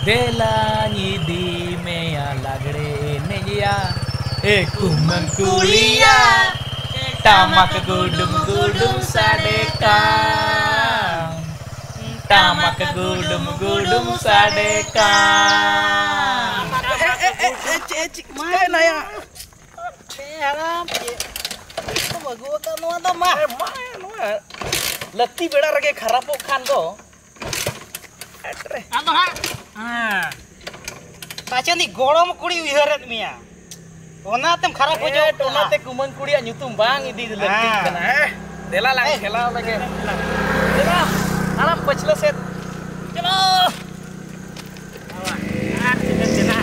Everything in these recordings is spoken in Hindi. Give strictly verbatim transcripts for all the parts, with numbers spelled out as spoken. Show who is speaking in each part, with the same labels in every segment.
Speaker 1: Delanya di mea lagre neja, eh kumang kulia, tamak gudung gudung sadekang, tamak gudung gudung sadekang.
Speaker 2: Eh eh eh cik cik mana ya? Haram cik. Itu bagus kan nuan tu mah. Eh mana nuan? Letih beda lagi kharap kan tu. Ando ha. Ah. Pachen di golom kuri uiharet mia. Ona tem kharap ho jauh.
Speaker 1: Ona te kumang kulia nyutum bang idi letih kana. Eh, dela lang khela lagi. Dela, alam pachlo set. Chalo. Awa. Ah, kita cina.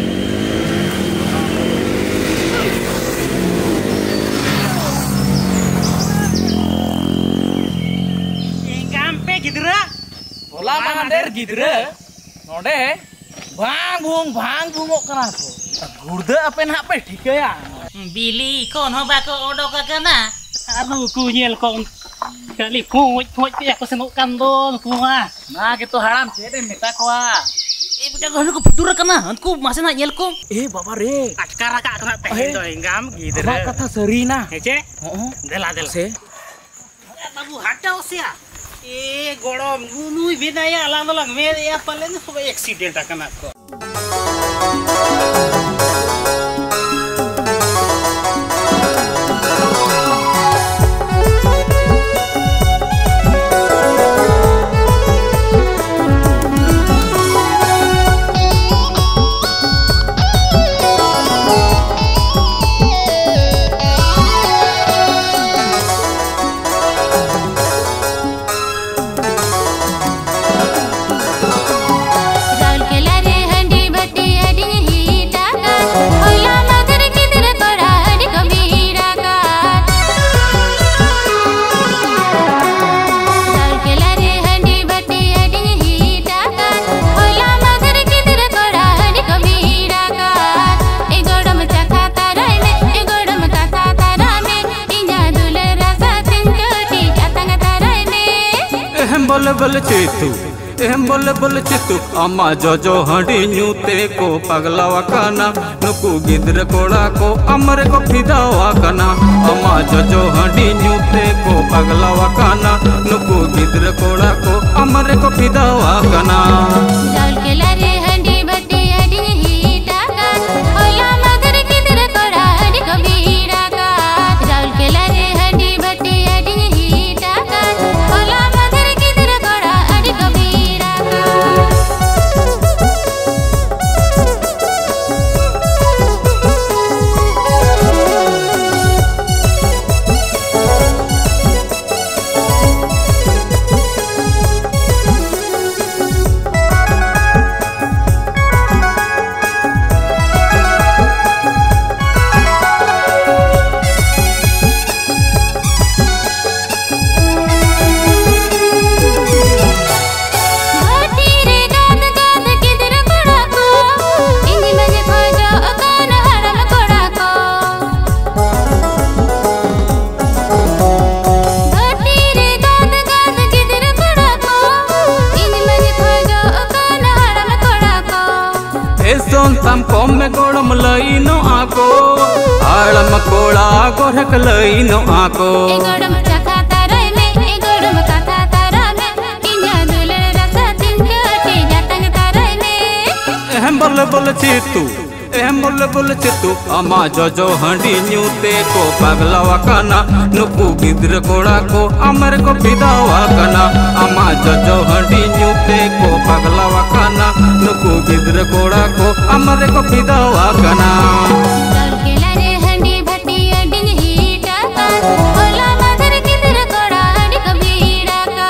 Speaker 2: Gidra,
Speaker 1: olah mana der gidra, node, bang bung bang bungok kena ko, gurda apa nak apa tiga ya?
Speaker 3: Bili kon ho bako odok kana,
Speaker 2: anu ku nyel kon, kali fuj fuj ya ko senuk kandon ku mah,
Speaker 1: nah gitu haram cede minta kuah.
Speaker 3: Eh budak kau ko putura kana, anku masih nak nyel ko.
Speaker 1: Eh bapa re,
Speaker 2: akar akar kena teh do ingam gidra.
Speaker 1: Apa kata serina?
Speaker 2: Hece?
Speaker 1: Oh,
Speaker 2: dela dela.
Speaker 1: Se?
Speaker 2: Babu hatau sia. Eh golom nui bina ya alam alam me ya palen ho accident akana ko.
Speaker 4: बोल बोल चितू एम बोल बोल चितू अम्मा जो जो हंडी न्यूते को पगलावा काना नुकु गिद्र कोड़ा को अमरे को फिदावा काना अम्मा जो जो हंडी न्यूते को पगलावा काना नुकु गिद्र कोड़ा को अमरे को फिदावा काना
Speaker 5: जाल के लारे हंडी बट्टी अडी हीटा का होला मगर गिद्र कोड़ा अडी कबीरा का जाल के लारे हंडी बट्टी अडी हीटा का होला
Speaker 4: तम कम में गोड़म लई नो आको आलम कोड़ा गोरक लई नो आको
Speaker 5: ए गोड़म चखा तारा में ए गोड़म कथा तारा में किन्या दुल रस तिनके जातंग तारा में
Speaker 4: एहम बोल बोल चितू एहम बोल बोल चितू अम्मा जो जो हंडी न्यूते को पगलावा काना नुकु गिद्र कोड़ा को अमर को फिदावा काना अम्मा जो जो हंडी न्यूते को पगलावा काना नुकु गिद्र कोड़ा को अमर को फिदावा काना
Speaker 5: जाल के लारे हंडी भट्टी अडी हीटा का होला मगर गिद्र कोड़ा अडी कबीरा का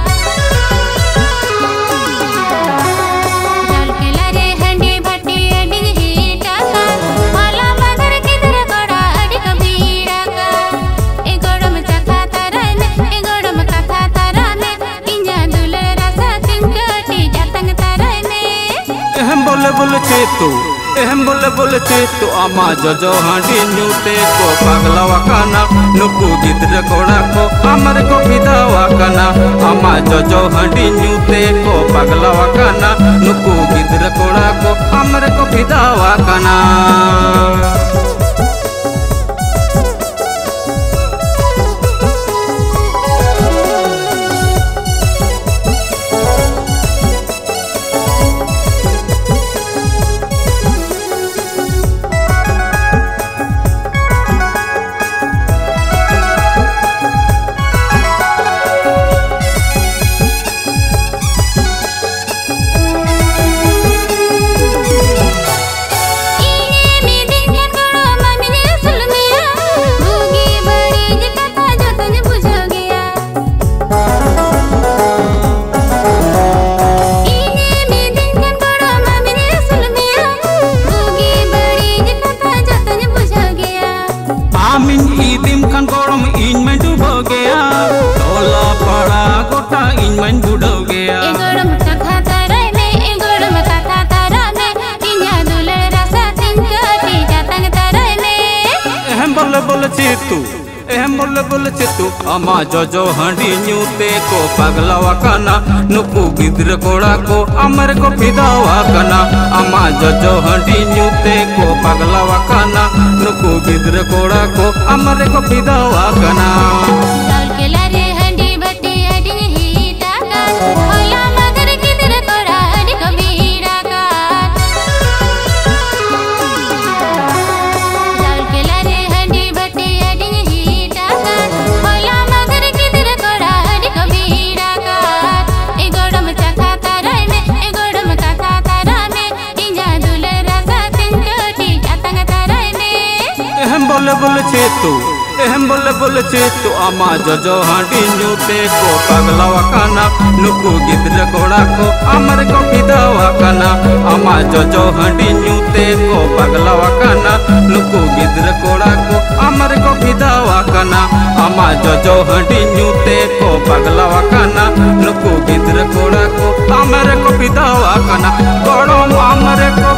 Speaker 5: जाल के लारे हंडी भट्टी अडी हीटा का होला मगर गिद्र कोड़ा अडी कबीरा का ए गोड़म चखा तारा में ए गोड़म कथा तारा में किन्या दुल रस तिनके जातंग तारा में
Speaker 4: एहम बोल बोले बोले चेतु एहम बोले बोले चेतु आमा जजो हांडी न्यूते को पगलावा काना नुकु गिद्र कोड़ा को अमर को फिदावा काना आमा जजो हांडी न्यूते को पगलावा काना नुकु गिद्र कोड़ा को अमर को फिदावा काना चितु एहम बोले बोले चितु आमा जजो हांडी न्यूते को पगलावा काना नुकु गिद्र कोड़ा को अमर को फिदावा काना आमा जजो हांडी न्यूते को पगलावा काना नुकु गिद्र कोड़ा को अमर को फिदावा काना बोले बोले चेतु एहम बोले बोले चेतु आमा जजो हांडी न्यूते को पगलावा काना नुकु गिद्र कोड़ा को अमर को फिदावा काना आमा जजो हांडी न्यूते को पगलावा काना नुकु गिद्र कोड़ा को अमर को फिदावा काना आमा जजो हांडी न्यूते को पगलावा काना नुकु गिद्र कोड़ा को अमर को फिदावा काना कोड़ो अमर को